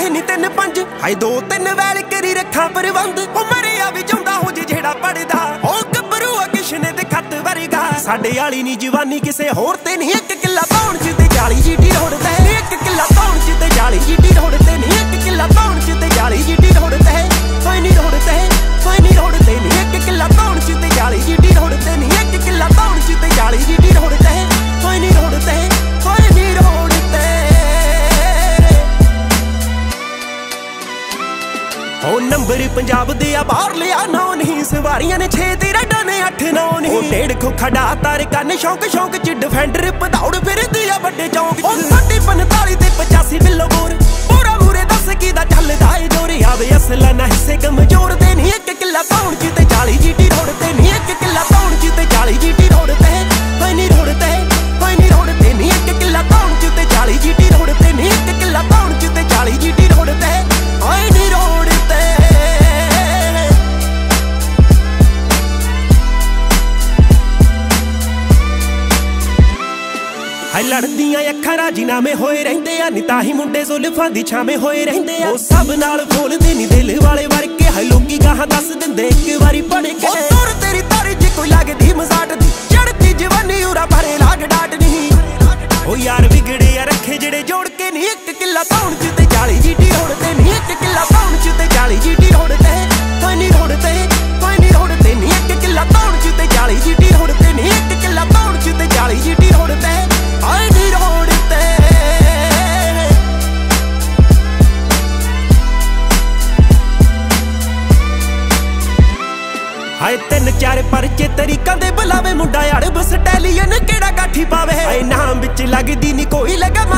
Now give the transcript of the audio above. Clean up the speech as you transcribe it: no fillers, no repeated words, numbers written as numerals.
ਇਹ ਨਹੀਂ 3-5 ਹਾਏ 2-3 ਵੈਲ ਕਰੀ ਰੱਖਾਂ ਪ੍ਰਬੰਧ ਉਹ ਮਰਿਆ ਵੀ ਜਾਂਦਾ ਹੋ ਜੇ ਜਿਹੜਾ ਪੜਦਾ ਉਹ ਗੱਭਰੂ ਆ ਕਿਸ਼ਨੇ ਦੇ ਖੱਤ ਵਰਗਾ ਸਾਡੇ ਵਾਲੀ ਨੀ ਜਵਾਨੀ ਕਿਸੇ ਹੋਰ ਤੇ ਨਹੀਂ 1 ਕਿੱਲਾ ਪਾਉਣ ਚ ਤੇ 40 ਜੀਟੀ ਰੋਡ ਤੇ 1 ਕਿੱਲਾ ਪਾਉਣ ਚ ਤੇ 40 ਜੀਟੀ ਰੋਡ ਤੇ ਨਹੀਂ 1 ਕਿੱਲਾ ਪਾਉਣ ਚ ਤੇ 40 ਜੀਟੀ ਰੋਡ ਤੇ ਕੋਈ ਨਹੀਂ ਰੋਡ ਤੇ ਕੋਈ ਨਹੀਂ ਰੋਡ ਤੇ ਨਹੀਂ 1 ਕਿੱਲਾ ਪਾਉਣ ਚ ਤੇ 40 ਜੀਟੀ ਰੋਡ ਤੇ ਨਹੀਂ 1 ਕਿੱਲਾ ਪਾਉਣ ਚ ਤੇ 40 ਜੀਟੀ ਰੋਡ ਤੇ ਕੋਈ ਨਹੀਂ ਰੋਡ ਤੇ ਕੋਈ ਨਹੀਂ ਰੋਡ ਤੇ ਉਹ ਨੰਬਰ ਪੰਜਾਬ ਦੇ ਆ ਬਾਹਰ ਲਿਆ 9 ਨਹੀਂ ਸਵਾਰੀਆਂ ਨੇ 6 ਤੇ ਰਾਡਾਂ ਨੇ 8-9 ਨਹੀਂ ਉਹ ਡੇਢ ਖੋਖਾ ਤਾਰ ਕੰਨ ਸ਼ੌਂਕ ਚ ਡਿਫੈਂਡਰ ਪਧੌੜ ਫਿਰਦੀ ਆ ਵੱਡੇ ਚੌਂਕ ਉਹ 45 ਤੇ 85 ਬਿੱਲੋ ਬੋਰ ਪੂਰਾ ਮੂਰੇ ਦੱਸ ਕੀ ਦਾ ਚੱਲਦਾ ਏ ਜੋਰ ਆਵੇ ਅਸਲਾ ਨਾ ਹਿੱਸੇ ਕਮਜ਼ੋਰ ਦੇ ਨਹੀਂ 1 ਕਿੱਲਾ ਪਾਉਣ ਚ ਤੇ 40 ਜੀਟੀ ਰੋਡ ਤੇ ਨਹੀਂ 1 ਕਿੱਲਾ ਪਾਉਣ ਚ ਤੇ 40 ਜੀਟੀ ਰੋਡ ਤੇ ਕੋਈ ਨਹੀਂ ਰੋਡ ਤੇ ਕੋਈ ਨਹੀਂ ਰੋਡ ਤੇ ਨਹੀਂ 1 ਕਿੱਲਾ ਪਾਉਣ ਚ ਤੇ 40 ਜੀਟੀ ਰੋਡ ਤੇ ਨਹੀਂ 1 ਕਿੱਲਾ ਪਾਉਣ ਚ ਤੇ 40 ਜੀਟੀ ਰੋਡ ਤੇ ਕੋਈ ਨਹੀਂ ਰੋਡ ਤੇ ਹਾਏ ਲੜਦੀਆਂ ਅੱਖਾਂ ਰਾਜੀਨਾਮੇ ਹੋਏ ਰਹਿੰਦੇ ਆ ਨੀ ਤਾਹੀ ਮੁੰਡੇ ਜ਼ੁਲਫਾਂ ਦੀ ਛਾਵੇਂ ਹੋਏ ਰਹਿੰਦੇ ਆ ਉਹ ਸਭ ਨਾਲ ਬੋਲਦੇ ਨੀ ਦਿਲ ਵਾਲੇ ਵਰਕੇ ਹਾਏ ਲੋਕੀ ਗਾਹਾਂ ਦੱਸ ਦਿੰਦੇ ਇੱਕ ਵਾਰੀ ਪੜ ਕੇ ਉਹ ਤੁਰ ਤੇਰੀ ਤਾਰੀ ਚ ਕੋਈ ਲੱਗਦੀ ਮਜ਼ਾਟ ਦੀ ਚੜਦੀ ਜਵਾਨੀ ਉਰਾ ਭਰੇ ਲਾਗ ਡਾਟ ਨਹੀਂ ਉਹ ਯਾਰ ਵਿਗੜੇ ਆ ਰੱਖੇ ਜਿਹੜੇ ਜੋੜ ਕੇ ਨਹੀਂ 1 ਕਿੱਲਾ ਪਾਉਣ ਚ ਤੇ 40 ਜੀਟੀ ਰੋਡ ਤੇ ਨਹੀਂ 1 ਕਿੱਲਾ ਪਾਉਣ ਚ ਤੇ 40 ਜੀਟੀ ਰੋਡ ਤੇ ਕੋਈ ਨਹੀਂ ਰੋਡ ਤੇ ਕੋਈ ਨਹੀਂ ਰੋਡ ਤੇ ਨਹੀਂ 1 ਕਿੱਲਾ ਪਾਉਣ ਚ ਤੇ 40 ਜੀਟੀ ਰੋਡ ਤੇ ਨਹੀਂ 1 ਕਿੱਲਾ ਪਾਉਣ ਚ ਤੇ 40 ਜੀਟੀ ਰੋਡ ਤੇ ਕੋਈ ਨਹੀਂ ਰੋਡ ਤੇ ਹਾਏ 3-4 ਪਰਚੇ ਤਰੀਕਾਂ ਦੇ ਬੁਲਾਵੇ ਮੁੰਡਾ ਯਾਰ ਬਸ ਸਟੈਲੀਅਨ ਕਿਹੜਾ ਗਾਠੀ ਪਾਵੇ ਹਾਏ ਨਾਮ ਵਿੱਚ ਲੱਗਦੀ ਨੀ ਕੋਈ ਲਗਾ